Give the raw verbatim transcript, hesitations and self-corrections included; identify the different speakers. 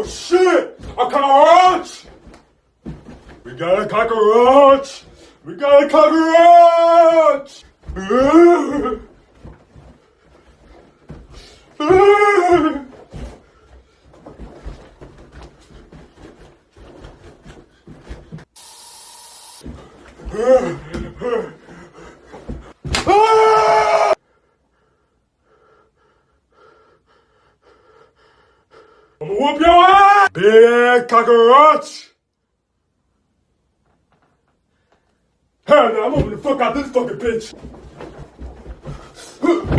Speaker 1: shit! A cockroach! We got a cockroach! We got a cockroach! I'm gonna whoop your ass! Big ass cockroach! Hell no, I'm moving the fuck out this fucking bitch!